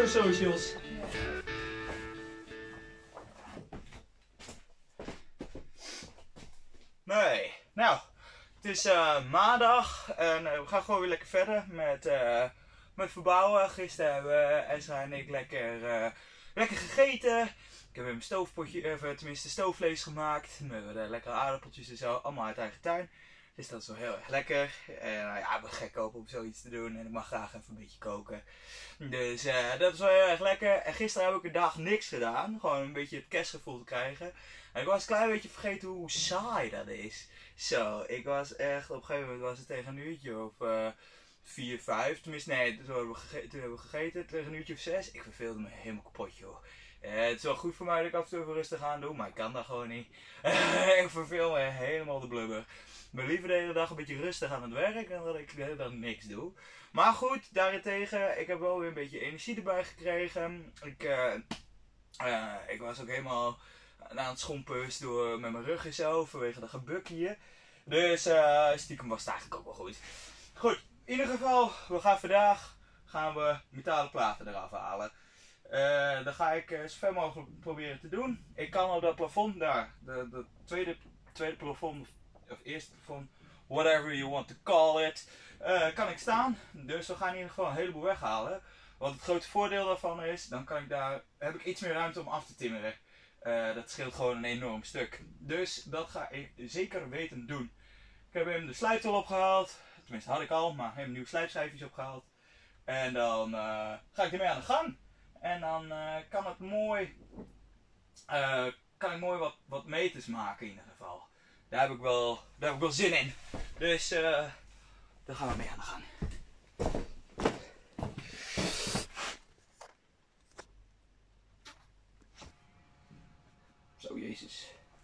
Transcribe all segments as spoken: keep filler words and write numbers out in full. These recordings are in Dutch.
socials. Nee, nou, het is uh, maandag en uh, we gaan gewoon weer lekker verder met, uh, met verbouwen. Gisteren hebben Ezra en ik lekker, uh, lekker gegeten. Ik heb een stoofpotje, even, tenminste stoofvlees gemaakt met uh, lekkere aardappeltjes en zo, allemaal uit eigen tuin. Dus dat is wel heel erg lekker. En uh, ja, ik ben gek op om zoiets te doen en ik mag graag even een beetje koken. Dus uh, dat is wel heel erg lekker. En gisteren heb ik een dag niks gedaan, gewoon een beetje het kerstgevoel te krijgen. En ik was een klein beetje vergeten hoe saai dat is. Zo, ik was echt, op een gegeven moment was het tegen een uurtje of uh, vier, vijf. Tenminste, nee, toen hebben, we gegeten, toen hebben we gegeten tegen een uurtje of zes. Ik verveelde me helemaal kapot, joh. Uh, het is wel goed voor mij dat ik af en toe even rustig aan doe, maar ik kan dat gewoon niet. Ik verveel me helemaal de blubber. Ik ben liever de hele dag een beetje rustig aan het werk dan dat ik de hele dag niks doe. Maar goed, daarentegen, ik heb wel weer een beetje energie erbij gekregen. Ik, uh, uh, ik was ook helemaal aan het schompen door met mijn rug en zo, vanwege de gebuk hier. Dus uh, stiekem was het eigenlijk ook wel goed. Goed, in ieder geval, we gaan vandaag gaan we metalen platen eraf halen. Uh, dat ga ik uh, zo ver mogelijk proberen te doen. Ik kan op dat plafond daar, de, de tweede, tweede plafond, of eerste plafond, whatever you want to call it, uh, kan ik staan. Dus we gaan in ieder geval een heleboel weghalen. Wat het grote voordeel daarvan is, dan kan ik daar, heb ik iets meer ruimte om af te timmeren. Uh, dat scheelt gewoon een enorm stuk. Dus dat ga ik zeker weten doen. Ik heb hem de slijptol opgehaald. Tenminste had ik al, maar heb nieuwe slijpschijfjes opgehaald. En dan uh, ga ik ermee aan de gang. En dan uh, kan het mooi, uh, kan ik mooi wat, wat meters maken in ieder geval. Daar heb ik wel, daar heb ik wel zin in. Dus uh, daar gaan we mee aan de gang. Zo, Jezus.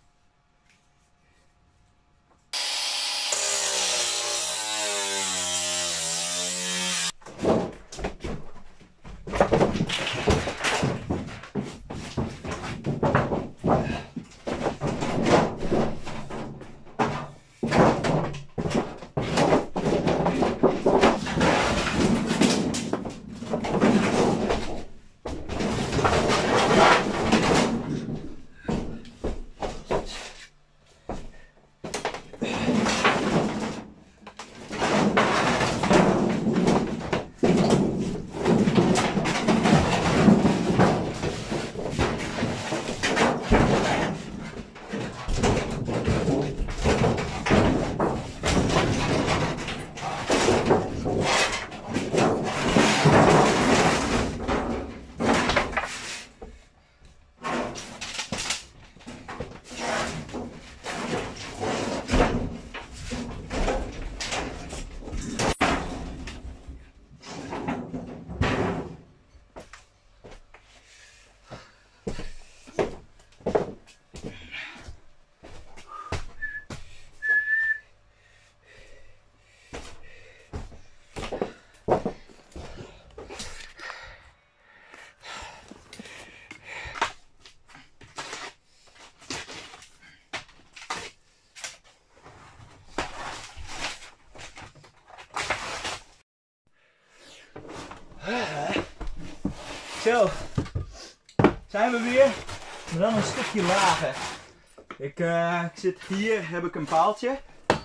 Zo, zijn we weer, maar dan een stukje lager. Ik, uh, ik zit hier, heb ik een paaltje.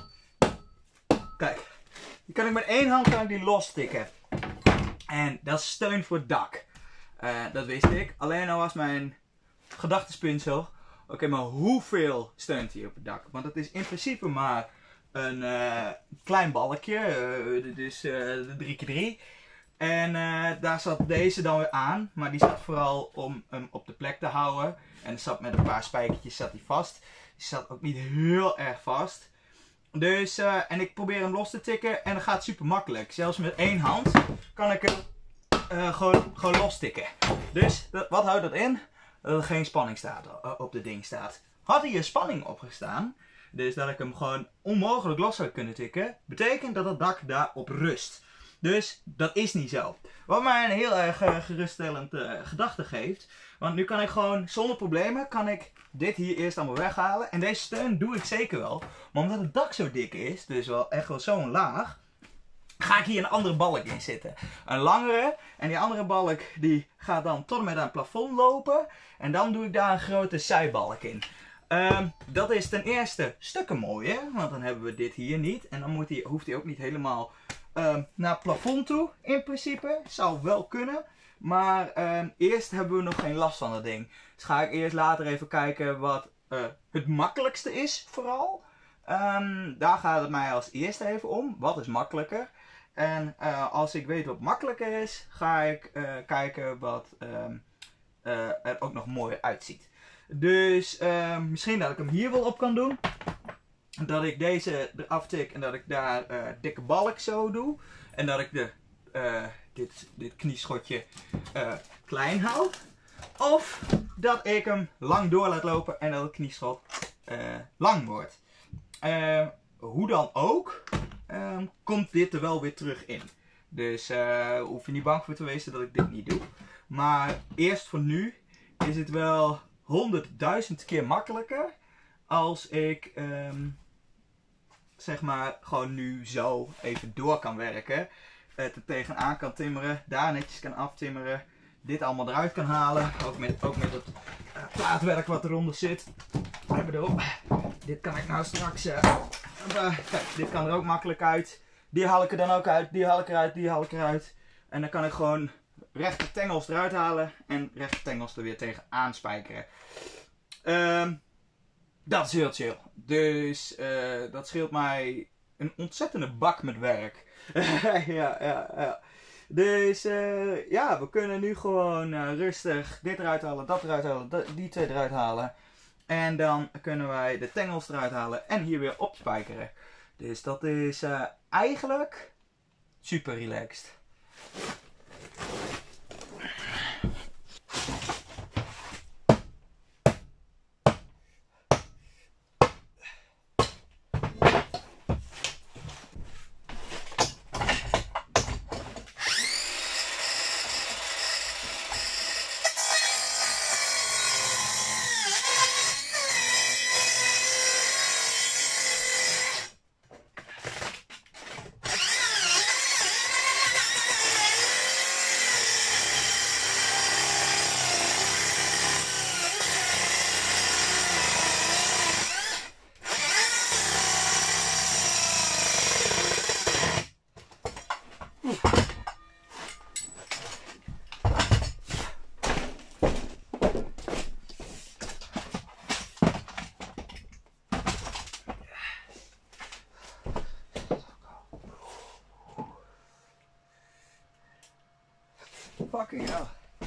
Kijk, die kan ik met één hand kan ik die losstikken. En dat is steun voor het dak. Uh, dat wist ik. Alleen al was mijn gedachtespinsel. Oké, okay, maar hoeveel steunt hij op het dak? Want het is in principe maar een uh, klein balkje. Uh, dit is uh, de drie keer drie. En uh, daar zat deze dan weer aan, maar die zat vooral om hem op de plek te houden. En zat met een paar spijkertjes zat hij vast. Die zat ook niet heel erg vast. Dus, uh, en ik probeer hem los te tikken en dat gaat super makkelijk. Zelfs met één hand kan ik hem uh, gewoon, gewoon los tikken. Dus, dat, wat houdt dat in? Dat er geen spanning staat, uh, op het ding staat. Had hier spanning opgestaan, dus dat ik hem gewoon onmogelijk los zou kunnen tikken, betekent dat het dak daarop rust. Dus dat is niet zo. Wat mij een heel erg uh, geruststellend uh, gedachte geeft. Want nu kan ik gewoon zonder problemen kan ik dit hier eerst allemaal weghalen. En deze steun doe ik zeker wel. Maar omdat het dak zo dik is, dus wel echt wel zo'n laag. ga ik hier een andere balk in zitten. Een langere. En die andere balk die gaat dan tot en met aan het plafond lopen. En dan doe ik daar een grote zijbalk in. Um, dat is ten eerste stukken mooier. Want dan hebben we dit hier niet. En dan moet die, hoeft hij ook niet helemaal um, naar het plafond toe. In principe. Zou wel kunnen. Maar um, eerst hebben we nog geen last van dat ding. Dus ga ik eerst later even kijken wat uh, het makkelijkste is vooral. Um, daar gaat het mij als eerste even om. Wat is makkelijker? En uh, als ik weet wat makkelijker is, ga ik uh, kijken wat um, uh, er ook nog mooi uitziet. Dus uh, misschien dat ik hem hier wel op kan doen. Dat ik deze eraf tik en dat ik daar uh, dikke balk zo doe. En dat ik de, uh, dit, dit knieschotje uh, klein hou. Of dat ik hem lang door laat lopen en dat het knieschot uh, lang wordt. Uh, hoe dan ook, uh, komt dit er wel weer terug in. Dus uh, hoef je niet bang voor te wezen dat ik dit niet doe. Maar eerst voor nu is het wel honderdduizend keer makkelijker als ik um, zeg maar gewoon nu zo even door kan werken. Het er tegenaan kan timmeren, daar netjes kan aftimmeren. Dit allemaal eruit kan halen. Ook met, ook met het uh, plaatwerk wat eronder zit. Ik bedoel, dit kan ik nou straks... Uh, uh, kijk, dit kan er ook makkelijk uit. Die haal ik er dan ook uit. Die haal ik eruit. Die haal ik eruit. En dan kan ik gewoon rechte tengels eruit halen. En rechte tengels er weer tegen aanspijkeren. Uh, dat is heel chill. Dus uh, dat scheelt mij een ontzettende bak met werk. ja, ja, ja. Dus uh, ja, we kunnen nu gewoon uh, rustig dit eruit halen, dat eruit halen, dat, die twee eruit halen. En dan kunnen wij de tengels eruit halen en hier weer opspijkeren. Dus dat is uh, eigenlijk super relaxed. Fucking hell.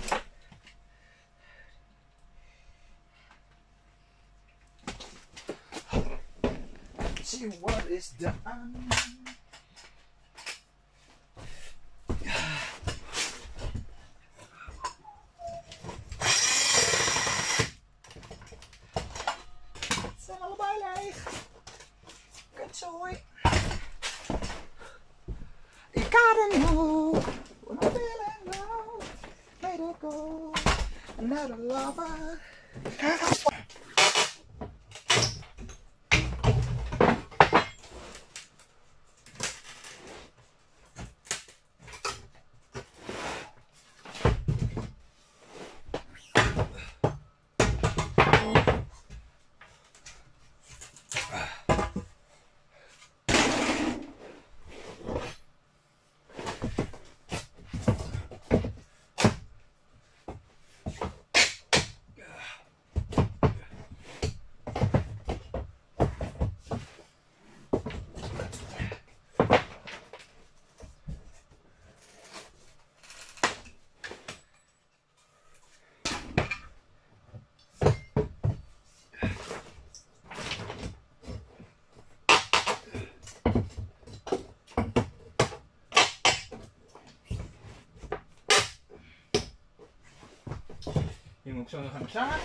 See what is done. Het zijn allebei leeg. Kutzooi. You gotta know what I'm feeling now. Let it go. Another lover. Hier moet ik zo nog aan staan.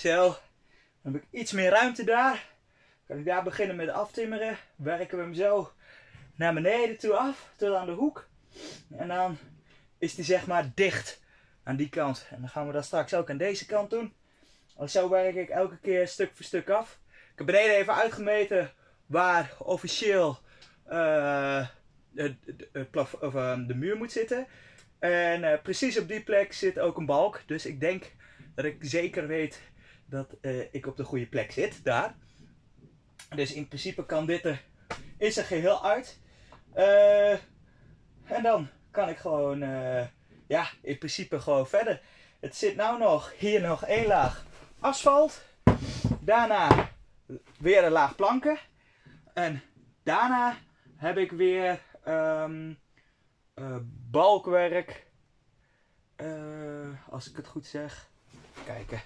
Zo, dan heb ik iets meer ruimte daar. Kan ik daar beginnen met aftimmeren. Werken we hem zo naar beneden toe af, tot aan de hoek. En dan is die zeg maar dicht aan die kant. En dan gaan we dat straks ook aan deze kant doen. En zo werk ik elke keer stuk voor stuk af. Ik heb beneden even uitgemeten waar officieel uh, de, de, de, of, uh, de muur moet zitten. En uh, precies op die plek zit ook een balk. Dus ik denk dat ik zeker weet dat uh, ik op de goede plek zit. Daar. Dus in principe kan dit er, is er geheel uit. Uh, en dan kan ik gewoon, uh, ja, in principe gewoon verder. Het zit nou nog, hier nog één laag asfalt. Daarna weer een laag planken. En daarna heb ik weer um, uh, balkwerk. Uh, als ik het goed zeg. Kijken.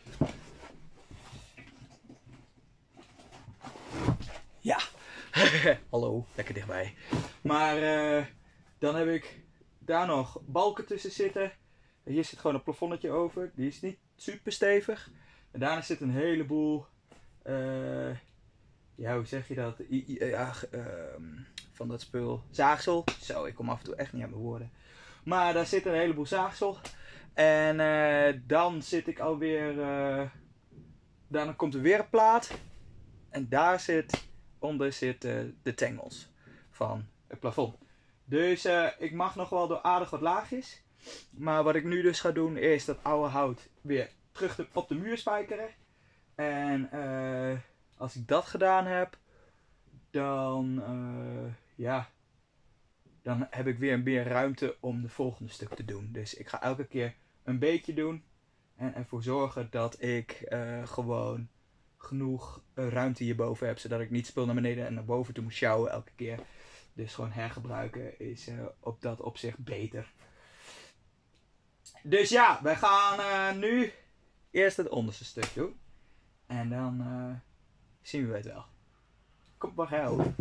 Ja. Hallo, lekker dichtbij. Maar uh, dan heb ik daar nog balken tussen zitten. Hier zit gewoon een plafonnetje over. Die is niet super stevig. En daarna zit een heleboel, uh, ja, hoe zeg je dat? I, I, ja, uh, van dat spul. Zaagsel. Zo, ik kom af en toe echt niet aan mijn woorden. Maar daar zit een heleboel zaagsel. En uh, dan zit ik alweer, uh, dan komt er weer een plaat. En daar zit, onder zitten de tangles van het plafond. Dus uh, ik mag nog wel door aardig wat laagjes. Maar wat ik nu dus ga doen is dat oude hout weer terug de, op de muur spijkeren. En uh, als ik dat gedaan heb, dan, uh, ja, dan heb ik weer meer ruimte om de volgende stuk te doen. Dus ik ga elke keer een beetje doen. En ervoor zorgen dat ik uh, gewoon genoeg uh, ruimte hierboven heb. Zodat ik niet spul naar beneden en naar boven toe moet sjouwen elke keer. Dus gewoon hergebruiken is uh, op dat opzicht beter. Dus ja, wij gaan uh, nu eerst het onderste stuk doen. En dan uh, zien we het wel. Kom maar gauw.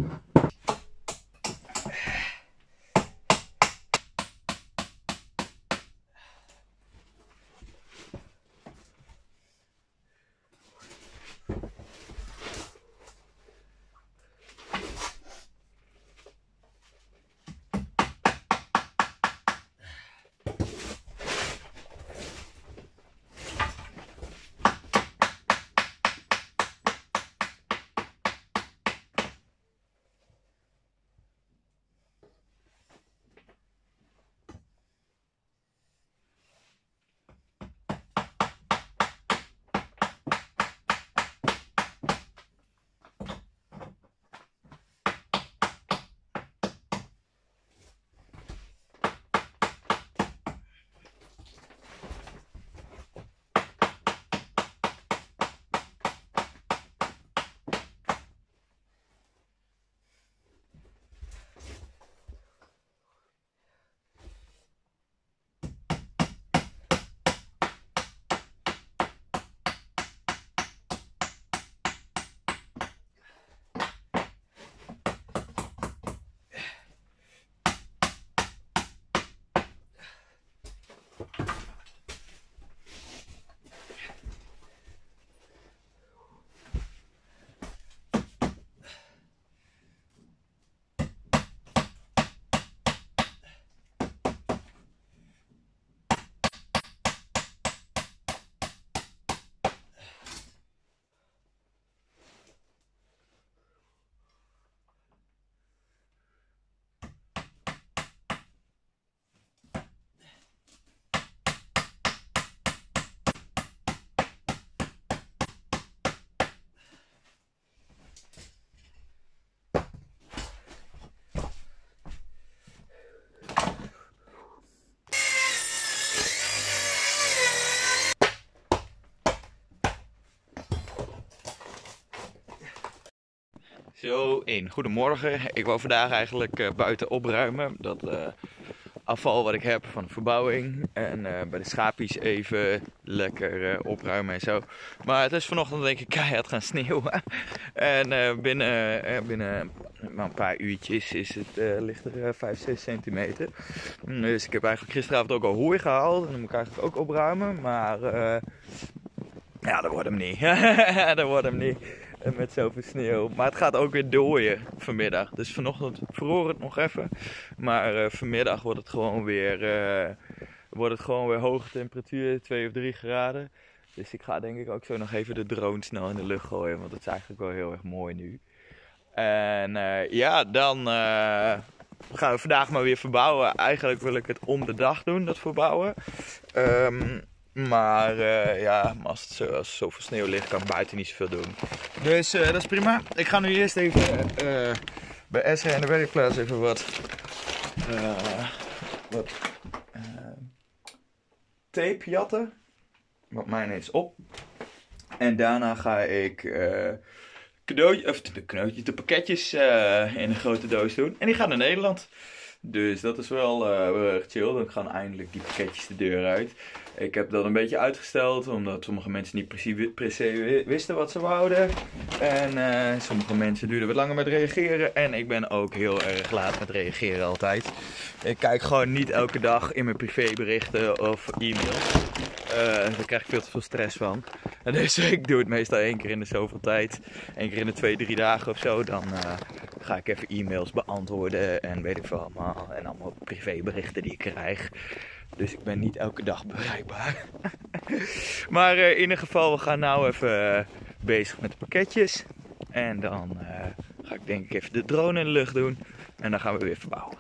Zo in. Goedemorgen. Ik wou vandaag eigenlijk uh, buiten opruimen. Dat uh, afval wat ik heb van de verbouwing. En uh, bij de schaapjes even lekker uh, opruimen en zo. Maar het is vanochtend denk ik keihard gaan sneeuwen. En uh, binnen, uh, binnen maar een paar uurtjes is het, uh, ligt er uh, vijf, zes centimeter. Dus ik heb eigenlijk gisteravond ook al hooi gehaald. En dan moet ik eigenlijk ook opruimen. Maar uh, Ja, dat wordt hem niet. Dat wordt hem niet. Met zoveel sneeuw. Maar het gaat ook weer dooien vanmiddag. Dus vanochtend vroor het nog even. Maar uh, vanmiddag wordt het gewoon weer, uh, wordt het gewoon weer hoge temperatuur. twee of drie graden. Dus ik ga denk ik ook zo nog even de drone snel in de lucht gooien. Want het is eigenlijk wel heel erg mooi nu. En uh, ja, dan uh, gaan we vandaag maar weer verbouwen. Eigenlijk wil ik het om de dag doen, dat verbouwen. Um, Maar uh, ja, als het zo, als zoveel sneeuw ligt, kan ik buiten niet zoveel doen. Dus uh, dat is prima. Ik ga nu eerst even uh, bij Esra en de werkplaats even wat, uh, wat uh, tape jatten. Want mijn is op. En daarna ga ik uh, cadeautje, of de, cadeautjes, de pakketjes uh, in een grote doos doen. En die gaan naar Nederland. Dus dat is wel uh, heel erg chill. Dan gaan eindelijk die pakketjes de deur uit. Ik heb dat een beetje uitgesteld, omdat sommige mensen niet precies, precies wisten wat ze wouden. En uh, sommige mensen duurden wat langer met reageren. En ik ben ook heel erg laat met reageren altijd. Ik kijk gewoon niet elke dag in mijn privéberichten of e-mails. Uh, daar krijg ik veel te veel stress van. En dus ik doe het meestal één keer in de zoveel tijd. Eén keer in de twee, drie dagen of zo. Dan uh, ga ik even e-mails beantwoorden en weet ik veel allemaal. En allemaal privéberichten die ik krijg. Dus ik ben niet elke dag bereikbaar. Maar uh, in ieder geval, we gaan nou even uh, bezig met de pakketjes. En dan uh, ga ik denk ik even de drone in de lucht doen. En dan gaan we weer verbouwen.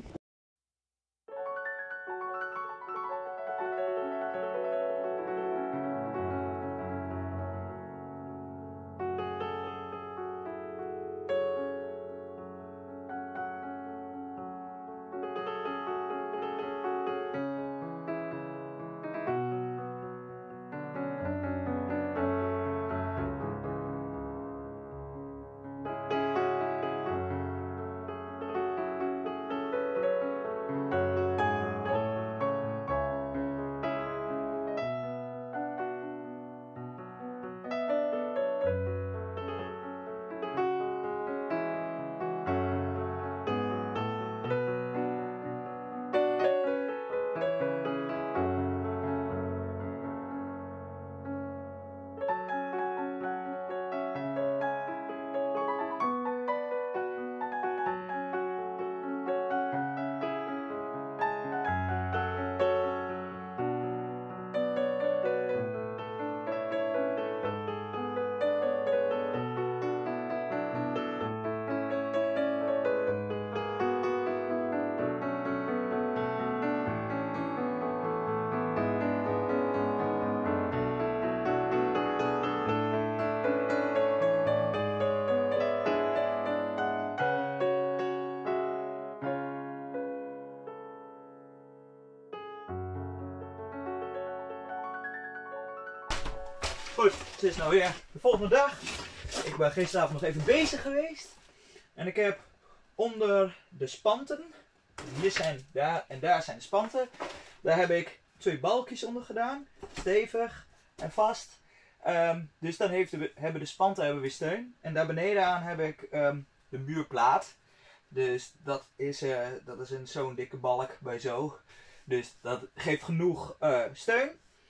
Goed, het is nou weer de volgende dag. Ik ben gisteravond nog even bezig geweest. En ik heb onder de spanten, hier zijn, daar en daar zijn de spanten. Daar heb ik twee balkjes onder gedaan. Stevig en vast. Um, dus dan heeft de, hebben de spanten hebben weer steun. En daar beneden aan heb ik um, de muurplaat. Dus dat is, uh, dat is een zo'n dikke balk bij zo. Dus dat geeft genoeg uh, steun.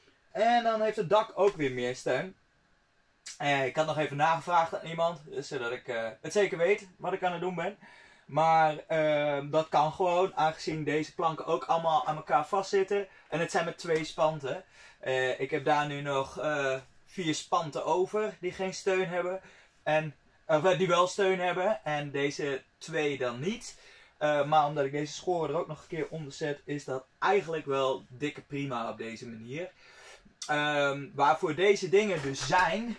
En dan heeft het dak ook weer meer steun. Uh, ik had nog even nagevraagd aan iemand, zodat ik uh, het zeker weet wat ik aan het doen ben. Maar uh, dat kan gewoon, aangezien deze planken ook allemaal aan elkaar vastzitten. En het zijn met twee spanten. Uh, ik heb daar nu nog uh, vier spanten over die geen steun hebben. En, uh, die wel steun hebben. En deze twee dan niet. Uh, maar omdat ik deze schoren er ook nog een keer onder zet, is dat eigenlijk wel dikke prima op deze manier. Um, waarvoor deze dingen dus zijn,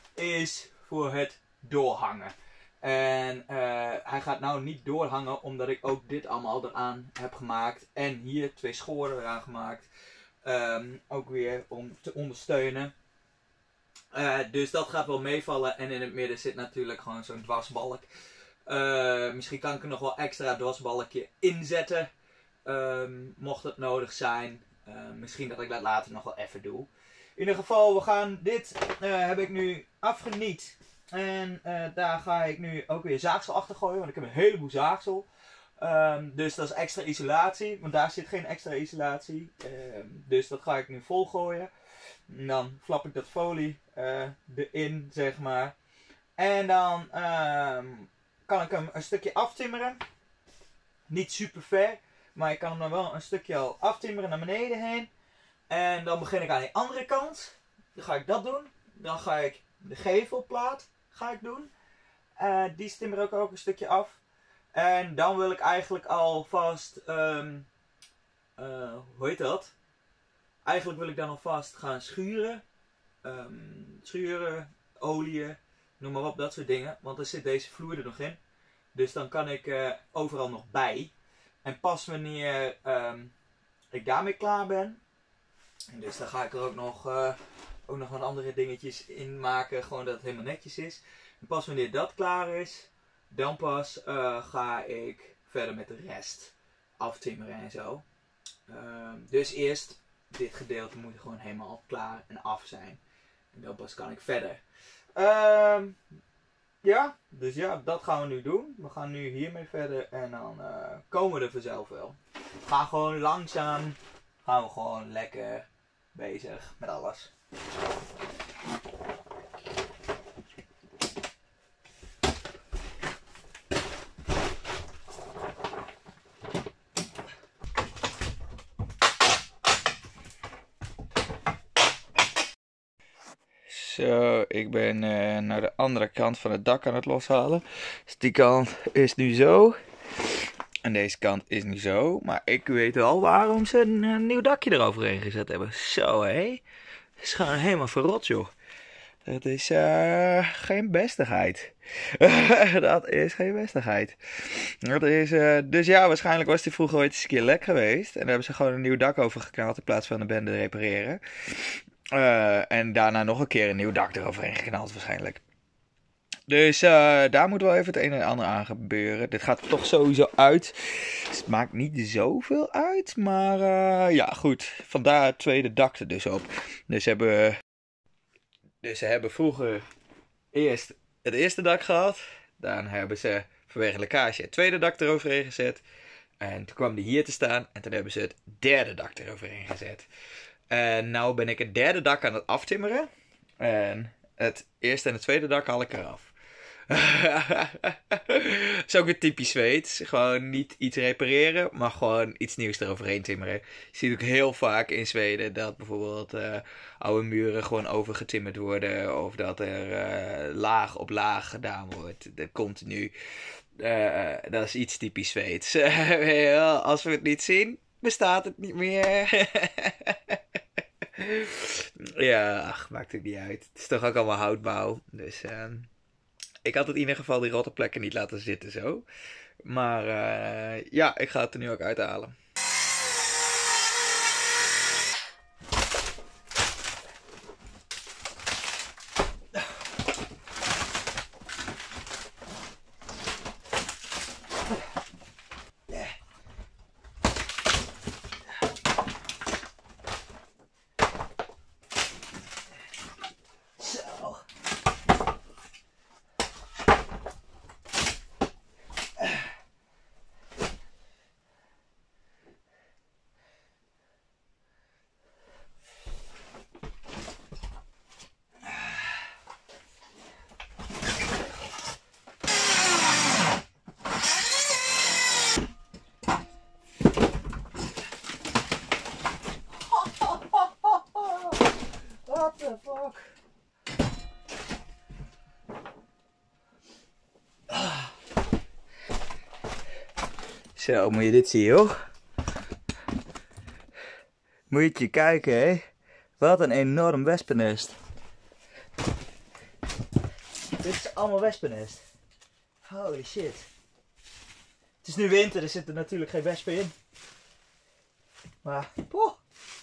is voor het doorhangen. En uh, hij gaat nou niet doorhangen omdat ik ook dit allemaal eraan heb gemaakt. En hier twee schoren eraan gemaakt. Um, ook weer om te ondersteunen. Uh, dus dat gaat wel meevallen. En in het midden zit natuurlijk gewoon zo'n dwarsbalk. Uh, misschien kan ik er nog wel extra dwarsbalkje inzetten. Um, mocht het nodig zijn. Uh, misschien dat ik dat later nog wel even doe. In ieder geval, we gaan dit uh, heb ik nu afgeniet. En uh, daar ga ik nu ook weer zaagsel achter gooien. Want ik heb een heleboel zaagsel. Um, dus dat is extra isolatie. Want daar zit geen extra isolatie. Um, dus dat ga ik nu vol gooien. En dan flap ik dat folie uh, erin, zeg maar. En dan uh, kan ik hem een stukje aftimmeren. Niet super ver, maar ik kan hem dan wel een stukje al aftimmeren naar beneden heen. En dan begin ik aan die andere kant. Dan ga ik dat doen. Dan ga ik de gevelplaat ga ik doen. Uh, die timmer ik ook een stukje af. En dan wil ik eigenlijk alvast, um, uh, hoe heet dat? Eigenlijk wil ik dan alvast gaan schuren. Um, schuren, oliën, noem maar op, dat soort dingen. Want er zit deze vloer er nog in. Dus dan kan ik uh, overal nog bij. En pas wanneer um, ik daarmee klaar ben. Dus dan ga ik er ook nog, uh, ook nog wat andere dingetjes in maken. Gewoon dat het helemaal netjes is. En pas wanneer dat klaar is, dan pas uh, ga ik verder met de rest aftimmeren en zo. Uh, dus eerst, dit gedeelte moet gewoon helemaal klaar en af zijn. En dan pas kan ik verder. Uh, ja, dus ja, dat gaan we nu doen. We gaan nu hiermee verder en dan uh, komen we er vanzelf wel. We gaan gewoon langzaam, gaan we gewoon lekker bezig met alles. Zo, ik ben uh, naar de andere kant van het dak aan het loshalen. Dus die kant is nu zo. En deze kant is nu zo. Maar ik weet wel waarom ze een, een nieuw dakje eroverheen gezet hebben. Zo hé. Het is gewoon helemaal verrot joh. Dat is uh, geen bestigheid. Dat is geen bestigheid. Dat is, uh, dus ja, waarschijnlijk was die vroeger ooit eens een keer lek geweest. En daar hebben ze gewoon een nieuw dak over geknald in plaats van een bende repareren. Uh, en daarna nog een keer een nieuw dak eroverheen geknald waarschijnlijk. Dus uh, daar moet wel even het een en ander aan gebeuren. Dit gaat er toch sowieso uit. Dus het maakt niet zoveel uit. Maar uh, ja, goed. Vandaar het tweede dak er dus op. Dus, hebben, dus ze hebben vroeger eerst het eerste dak gehad. Dan hebben ze vanwege lekkage het tweede dak eroverheen gezet. En toen kwam die hier te staan. En toen hebben ze het derde dak eroverheen gezet. En nou ben ik het derde dak aan het aftimmeren. En het eerste en het tweede dak haal ik eraf. Dat is ook weer typisch Zweeds. Gewoon niet iets repareren, maar gewoon iets nieuws eroverheen timmeren. Je ziet ook heel vaak in Zweden dat bijvoorbeeld uh, oude muren gewoon overgetimmerd worden. Of dat er uh, laag op laag gedaan wordt. Dat continu. Uh, dat is iets typisch Zweeds. Als we het niet zien, bestaat het niet meer. Ja, ach, maakt het niet uit. Het is toch ook allemaal houtbouw. Dus uh, ik had het in ieder geval die rotte plekken niet laten zitten zo. Maar uh, ja, ik ga het er nu ook uithalen. What the fuck? Zo, moet je dit zien, joh. Moet je kijken, hé. Wat een enorm wespennest. Dit is allemaal wespennest. Holy shit. Het is nu winter, er zitten natuurlijk geen wespen in. Maar, poeh.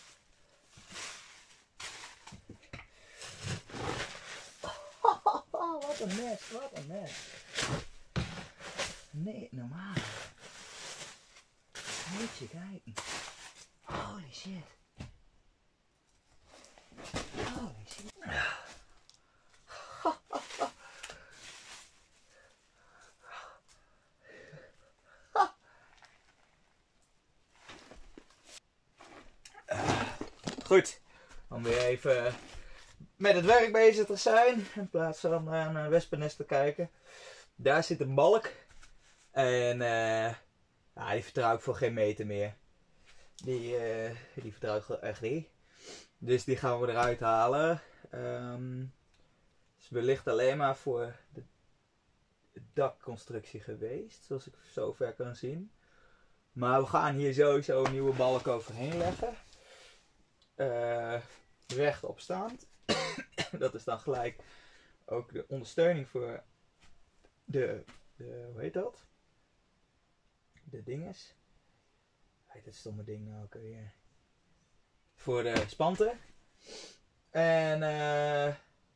Wat een nest, wat een nest. Nee, normaal. Moet je kijken. Holy shit. Holy shit. Goed. Om weer even met het werk bezig te zijn. In plaats van naar een wespennest te kijken. Daar zit een balk. En uh, ja, die vertrouw ik voor geen meter meer. Die, uh, die vertrouw ik echt niet. Dus die gaan we eruit halen. Um, is wellicht alleen maar voor de dakconstructie geweest. Zoals ik zover kan zien. Maar we gaan hier sowieso een nieuwe balk overheen leggen. Uh, rechtop staand. Dat is dan gelijk ook de ondersteuning voor de, de hoe heet dat? De dinges. Hoe heet dat stomme ding nou ook alweer? Voor de spanten. En uh,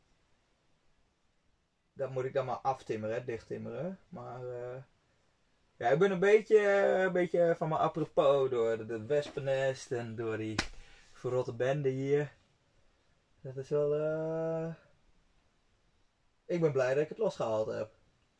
dat moet ik dan maar aftimmeren, dichttimmeren. Maar uh, ja, ik ben een beetje, een beetje van mijn apropos door het wespennest en door die verrotte bende hier. Dat is wel... Uh... Ik ben blij dat ik het losgehaald heb.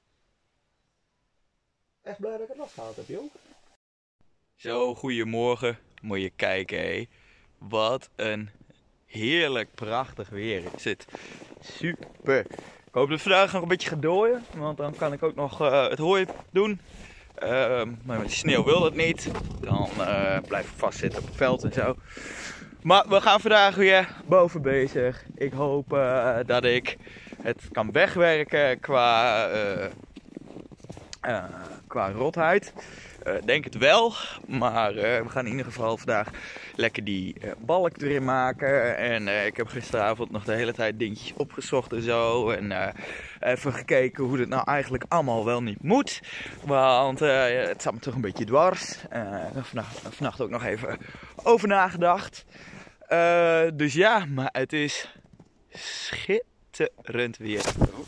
Echt blij dat ik het losgehaald heb, joh. Zo, goedemorgen. Moet je kijken, hé. Wat een heerlijk prachtig weer is het. Super. Ik hoop dat vandaag nog een beetje gaat dooien. Want dan kan ik ook nog uh, het hooi doen. Uh, maar met de sneeuw wil het niet. Dan uh, blijf ik vastzitten op het veld en zo. Maar we gaan vandaag weer boven bezig. Ik hoop uh, dat ik het kan wegwerken qua, uh, uh, qua rotheid. Uh, denk het wel, maar uh, we gaan in ieder geval vandaag lekker die uh, balk erin maken. En uh, ik heb gisteravond nog de hele tijd dingetjes opgezocht en zo. En uh, even gekeken hoe dit nou eigenlijk allemaal wel niet moet. Want uh, het zat me toch een beetje dwars. Uh, vannacht, vannacht ook nog even over nagedacht. Uh, dus ja, maar het is schitterend weer.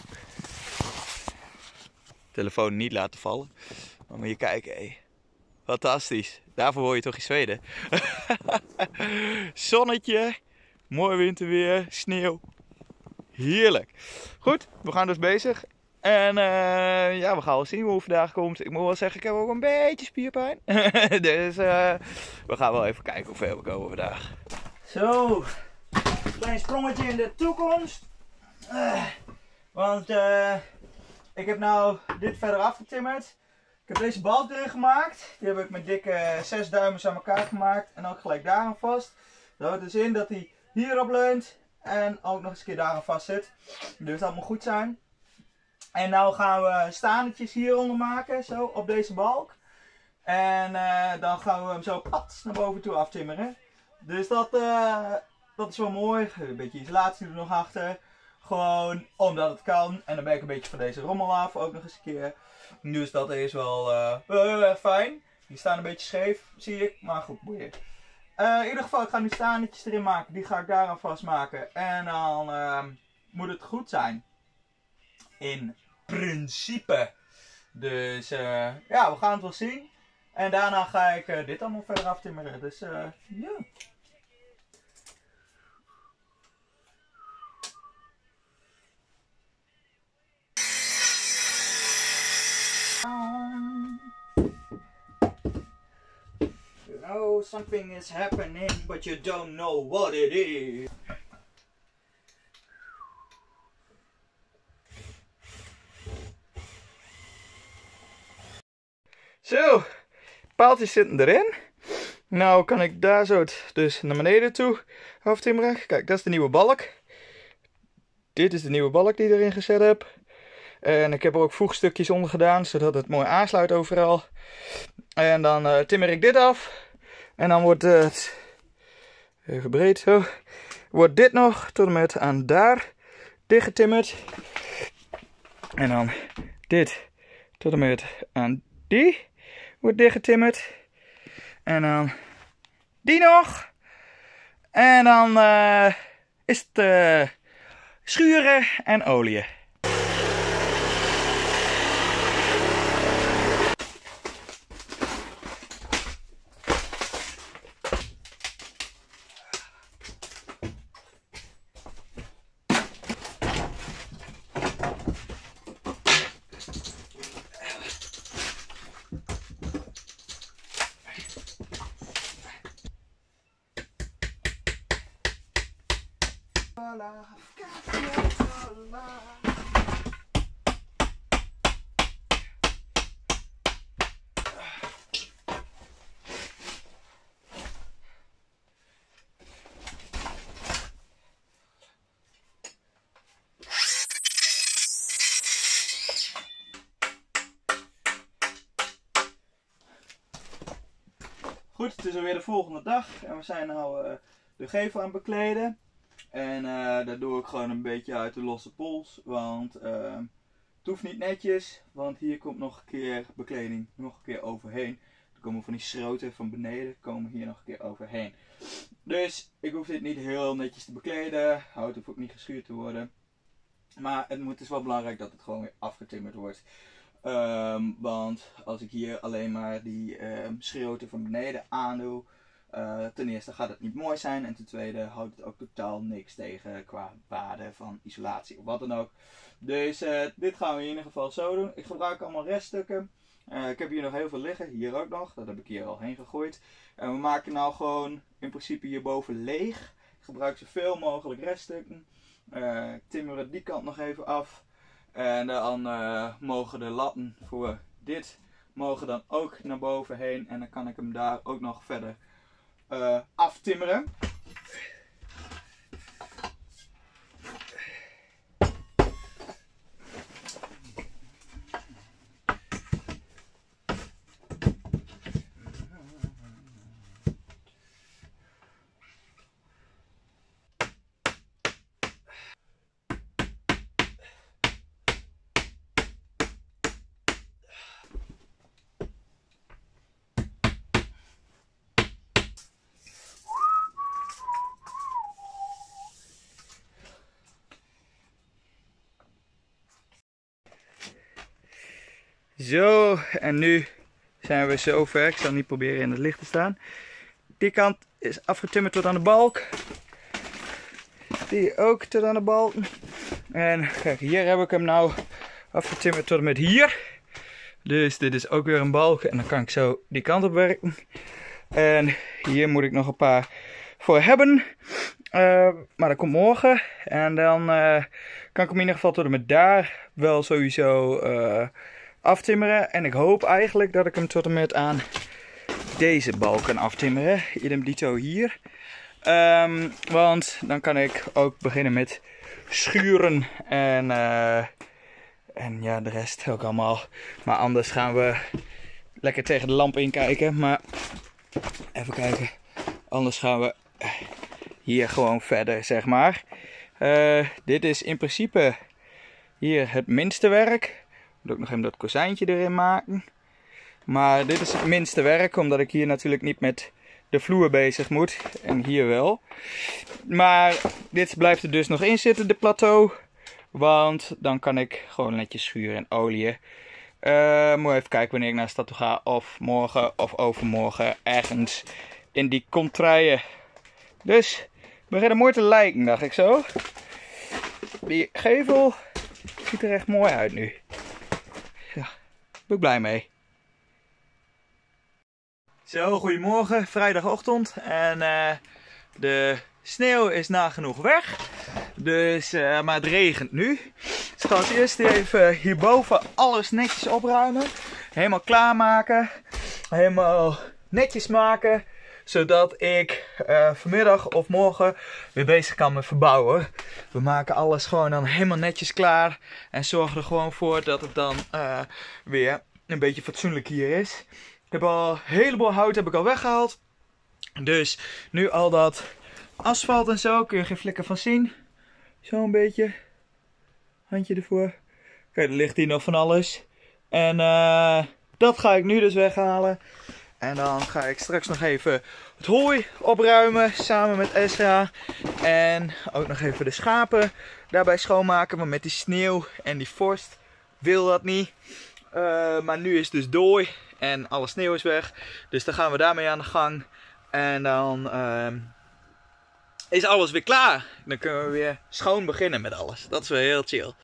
Telefoon niet laten vallen. Maar moet je kijken, hé. Fantastisch. Daarvoor hoor je toch in Zweden. Zonnetje. Mooi winterweer. Sneeuw. Heerlijk. Goed, we gaan dus bezig. En uh, ja, we gaan wel zien hoe het vandaag komt. Ik moet wel zeggen, ik heb ook een beetje spierpijn. Dus uh, we gaan wel even kijken hoe ver we komen vandaag. Zo. Klein sprongetje in de toekomst. Uh, want uh, ik heb nou dit verder afgetimmerd. Ik heb deze balk erin gemaakt. Die heb ik met dikke zes duimers aan elkaar gemaakt. En ook gelijk daaraan vast. Dat houdt dus in dat hij hierop leunt. En ook nog eens een keer daaraan vast zit. Dus dat moet goed zijn. En nou gaan we staandjes hieronder maken. Zo op deze balk. En uh, dan gaan we hem zo pad naar boven toe aftimmeren. Dus dat, uh, dat is wel mooi. Een beetje isolatie er nog achter. Gewoon omdat het kan. En dan ben ik een beetje van deze rommel af. Ook nog eens een keer. Dus dat is wel, uh, wel heel erg fijn. Die staan een beetje scheef, zie ik. Maar goed, boeien. Uh, in ieder geval, ik ga nu staandjes erin maken. Die ga ik daaraan vastmaken. En dan uh, moet het goed zijn. In principe. Dus uh, ja, we gaan het wel zien. En daarna ga ik uh, dit allemaal verder aftimmeren. Dus ja. Uh, yeah. You know something is happening, but you don't know what it is. Zo, paaltjes zitten erin. Nou kan ik daar zo dus naar beneden toe aftimmeren. Kijk, dat is de nieuwe balk. Dit is de nieuwe balk die ik erin gezet heb. En ik heb er ook voegstukjes onder gedaan, zodat het mooi aansluit overal. En dan uh, timmer ik dit af. En dan wordt het, even breed zo, wordt dit nog tot en met aan daar dichtgetimmerd. En dan dit tot en met aan die wordt dichtgetimmerd. En dan die nog. En dan uh, is het uh, schuren en oliën. Cola, Coca-Cola. Goed, het is alweer de volgende dag en we zijn nu uh, de gevel aan het bekleden. En uh, daar doe ik gewoon een beetje uit de losse pols, want uh, het hoeft niet netjes, want hier komt nog een keer bekleding nog een keer overheen. Er komen van die schroten van beneden, komen hier nog een keer overheen. Dus ik hoef dit niet heel netjes te bekleden, hout hoeft ook niet geschuurd te worden. Maar het moet, is wel belangrijk dat het gewoon weer afgetimmerd wordt. Um, want als ik hier alleen maar die um, schroten van beneden aandoe, uh, ten eerste gaat het niet mooi zijn en ten tweede houdt het ook totaal niks tegen qua waarde van isolatie of wat dan ook. Dus uh, dit gaan we in ieder geval zo doen. Ik gebruik allemaal reststukken. Uh, ik heb hier nog heel veel liggen, hier ook nog, dat heb ik hier al heen gegooid. En we maken nou gewoon in principe hierboven leeg. Ik gebruik zoveel mogelijk reststukken. Uh, ik timmer het die kant nog even af. En dan uh, mogen de latten voor dit mogen dan ook naar boven heen. En dan kan ik hem daar ook nog verder uh, aftimmeren. Zo, en nu zijn we zover. Ik zal niet proberen in het licht te staan. Die kant is afgetimmerd tot aan de balk. Die ook tot aan de balk. En kijk, hier heb ik hem nou afgetimmerd tot en met hier. Dus dit is ook weer een balk. En dan kan ik zo die kant op werken. En hier moet ik nog een paar voor hebben. Uh, maar dat komt morgen. En dan uh, kan ik hem in ieder geval tot en met daar wel sowieso uh, aftimmeren. En ik hoop eigenlijk dat ik hem tot en met aan deze balk kan aftimmeren. Idem dito hier. Um, want dan kan ik ook beginnen met schuren. En, uh, en ja, de rest ook allemaal. Maar anders gaan we lekker tegen de lamp in kijken. Maar even kijken. Anders gaan we hier gewoon verder, zeg maar. Uh, dit is in principe hier het minste werk. Ik moet ook nog even dat kozijntje erin maken. Maar dit is het minste werk, omdat ik hier natuurlijk niet met de vloer bezig moet. En hier wel. Maar dit blijft er dus nog in zitten, de plateau. Want dan kan ik gewoon netjes schuren en oliën. Uh, moet even kijken wanneer ik naar de stad toe ga. Of morgen of overmorgen ergens in die contraien. Dus het begint mooi te lijken, dacht ik zo. Die gevel ziet er echt mooi uit nu. Ja, daar ben ik blij mee. Zo, goedemorgen, vrijdagochtend. En uh, de sneeuw is nagenoeg weg. Dus, uh, maar het regent nu. Dus ik ga als eerste even hierboven alles netjes opruimen. Helemaal klaarmaken. Helemaal netjes maken. Zodat ik uh, vanmiddag of morgen weer bezig kan met verbouwen. We maken alles gewoon dan helemaal netjes klaar. En zorgen er gewoon voor dat het dan uh, weer een beetje fatsoenlijk hier is. Ik heb al een heleboel hout heb ik al weggehaald. Dus nu al dat asfalt en zo kun je geen flikker van zien. Zo een beetje. Handje ervoor. Kijk, er ligt hier nog van alles. En uh, dat ga ik nu dus weghalen. En dan ga ik straks nog even het hooi opruimen samen met Ezra. En ook nog even de schapen daarbij schoonmaken. Want met die sneeuw en die vorst wil dat niet. Uh, maar nu is het dus dooi en alle sneeuw is weg. Dus dan gaan we daarmee aan de gang. En dan uh, is alles weer klaar. Dan kunnen we weer schoon beginnen met alles. Dat is wel heel chill.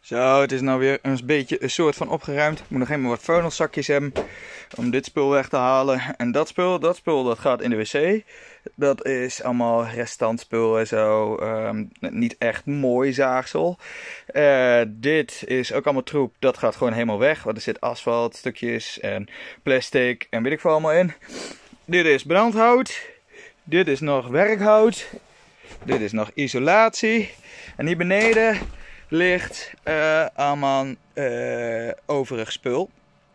Zo, het is nou weer een beetje een soort van opgeruimd. Ik moet nog helemaal wat vuilniszakjes hebben om dit spul weg te halen. En dat spul, dat spul, dat gaat in de wc. Dat is allemaal restantspul en zo. Um, niet echt mooi zaagsel. Uh, dit is ook allemaal troep. Dat gaat gewoon helemaal weg. Want er zit asfalt, stukjes en plastic en weet ik veel allemaal in. Dit is brandhout. Dit is nog werkhout. Dit is nog isolatie. En hier beneden ligt uh, allemaal uh, overig spul.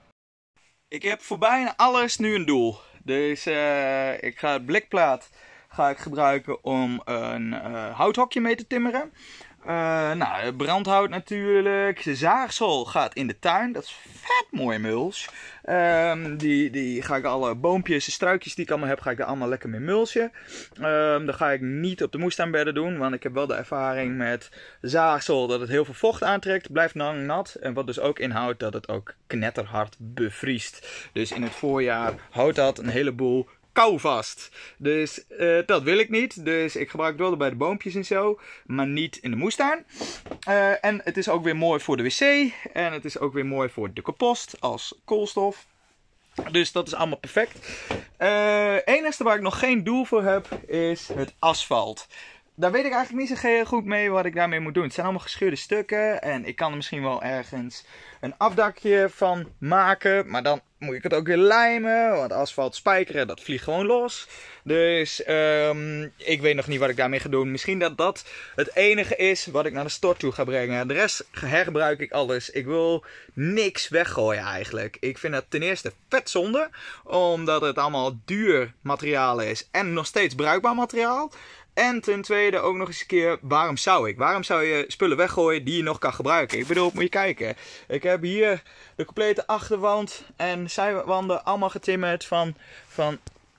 Ik heb voor bijna alles nu een doel. Dus uh, ik ga het blikplaat ga ik gebruiken om een uh, houthokje mee te timmeren. Uh, nou, brandhout natuurlijk. De zaagsel gaat in de tuin. Dat is vet mooi muls. Um, die, die ga ik alle boompjes, de struikjes die ik allemaal heb, ga ik daar allemaal lekker mee mulchen. Um, dat ga ik niet op de moestuinbedden doen, want ik heb wel de ervaring met zaagsel dat het heel veel vocht aantrekt, blijft lang nat. En wat dus ook inhoudt dat het ook knetterhard bevriest. Dus in het voorjaar houdt dat een heleboel kou vast. Dus uh, dat wil ik niet. Dus ik gebruik het wel bij de boompjes en zo. Maar niet in de moestuin. Uh, en het is ook weer mooi voor de wc. En het is ook weer mooi voor de compost als koolstof. Dus dat is allemaal perfect. Uh, het enige waar ik nog geen doel voor heb is het asfalt. Daar weet ik eigenlijk niet zo heel goed mee wat ik daarmee moet doen. Het zijn allemaal gescheurde stukken. En ik kan er misschien wel ergens een afdakje van maken. Maar dan moet ik het ook weer lijmen. Want asfalt spijkeren, dat vliegt gewoon los. Dus um, ik weet nog niet wat ik daarmee ga doen. Misschien dat dat het enige is wat ik naar de stort toe ga brengen. De rest hergebruik ik alles. Ik wil niks weggooien eigenlijk. Ik vind het ten eerste vet zonde. Omdat het allemaal duur materiaal is. En nog steeds bruikbaar materiaal. En ten tweede ook nog eens een keer, waarom zou ik? Waarom zou je spullen weggooien die je nog kan gebruiken? Ik bedoel, moet je kijken. Ik heb hier de complete achterwand en zijwanden allemaal getimmerd van, van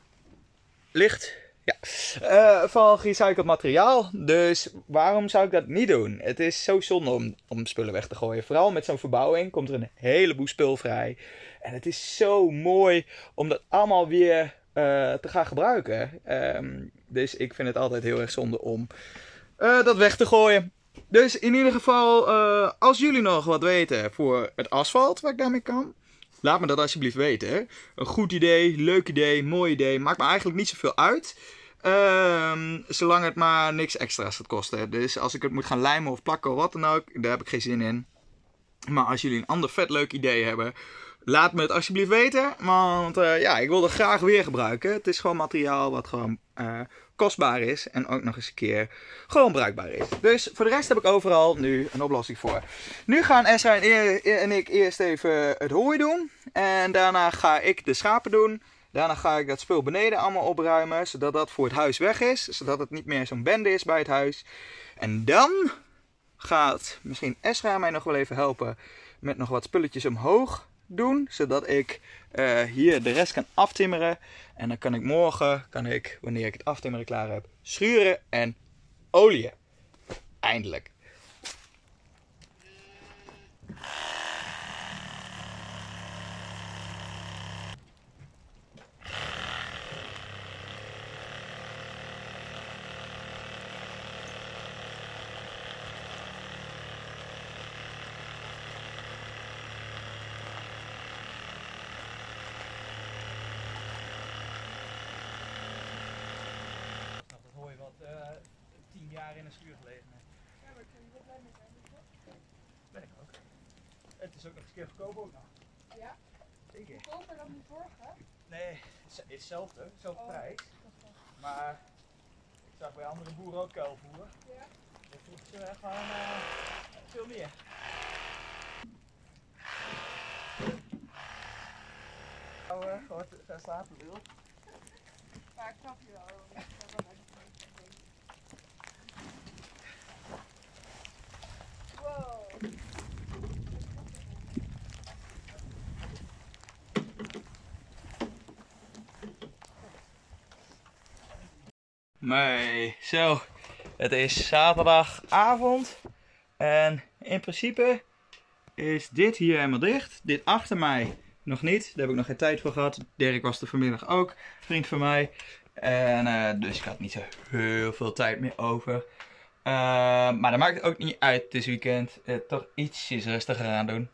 licht. Ja, uh, van gerecycled materiaal. Dus waarom zou ik dat niet doen? Het is zo zonde om, om spullen weg te gooien. Vooral met zo'n verbouwing komt er een heleboel spul vrij. En het is zo mooi om dat allemaal weer uh, te gaan gebruiken. Um, dus ik vind het altijd heel erg zonde om uh, dat weg te gooien. Dus in ieder geval, uh, als jullie nog wat weten voor het asfalt, wat ik daarmee kan, laat me dat alsjeblieft weten. Hè? Een goed idee, leuk idee, mooi idee. Maakt me eigenlijk niet zoveel uit. Um, zolang het maar niks extra's gaat kosten. Dus als ik het moet gaan lijmen of plakken of wat dan ook, daar heb ik geen zin in. Maar als jullie een ander vet leuk idee hebben, laat me het alsjeblieft weten. Want uh, ja, ik wil het graag weer gebruiken. Het is gewoon materiaal wat gewoon uh, kostbaar is. En ook nog eens een keer gewoon bruikbaar is. Dus voor de rest heb ik overal nu een oplossing voor. Nu gaan Esra en, en ik eerst even het hooi doen. En daarna ga ik de schapen doen. Daarna ga ik dat spul beneden allemaal opruimen. Zodat dat voor het huis weg is. Zodat het niet meer zo'n bende is bij het huis. En dan gaat misschien Esra mij nog wel even helpen met nog wat spulletjes omhoog doen, zodat ik uh, hier de rest kan aftimmeren. En dan kan ik morgen, kan ik, wanneer ik het aftimmeren klaar heb, schuren en oliën. Eindelijk. Wat uh, tien jaar in een schuur gelegen heeft. Ja, maar ik ben er wel blij mee zijn, toch? Ben ik ook. Het is ook nog eens een keer goedkoop ook nog. Ja? Zeker. Goedkoper dan die vorige? Nee, het is hetzelfde, dezelfde Oh, prijs. Maar ik zag bij andere boeren ook kuilvoer. Ja. Dat vroeg ze uh, gewoon uh, veel meer. Nou, uh, gewoon gaan slapen wil. Maar ik snap je wel. Ik snap wel dat het niet is. Wow. Nee, zo. Het is zaterdagavond. En in principe is dit hier helemaal dicht. Dit achter mij nog niet. Daar heb ik nog geen tijd voor gehad. Dirk was er vanmiddag ook. Vriend van mij. En uh, dus ik had niet zo heel veel tijd meer over. Uh, maar dat maakt ook niet uit dit weekend. Uh, toch ietsjes rustiger aan doen.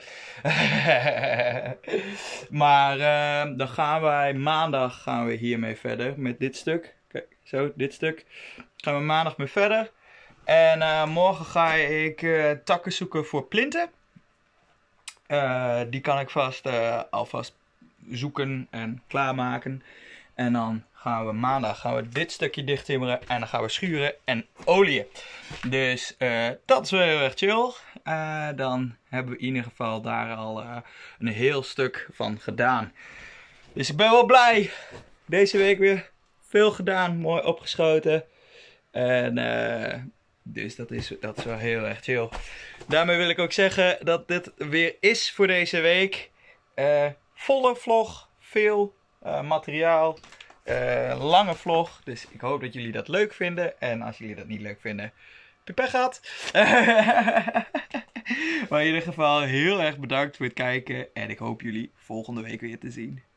Maar uh, dan gaan wij maandag gaan we hiermee verder met dit stuk. Kijk, zo, dit stuk. Gaan we maandag mee verder. En uh, morgen ga ik uh, takken zoeken voor plinten. Uh, die kan ik vast uh, alvast zoeken en klaarmaken. En dan gaan we maandag gaan we dit stukje dicht timmeren. En dan gaan we schuren en oliën. Dus uh, dat is wel heel erg chill. Uh, dan hebben we in ieder geval daar al uh, een heel stuk van gedaan. Dus ik ben wel blij. Deze week weer veel gedaan. Mooi opgeschoten. En uh, dus dat is, dat is wel heel erg chill. Daarmee wil ik ook zeggen dat dit weer is voor deze week. Uh, volle vlog. Veel uh, materiaal. Uh, lange vlog. Dus ik hoop dat jullie dat leuk vinden. En als jullie dat niet leuk vinden, heb je pech gehad. Maar in ieder geval heel erg bedankt voor het kijken. En ik hoop jullie volgende week weer te zien.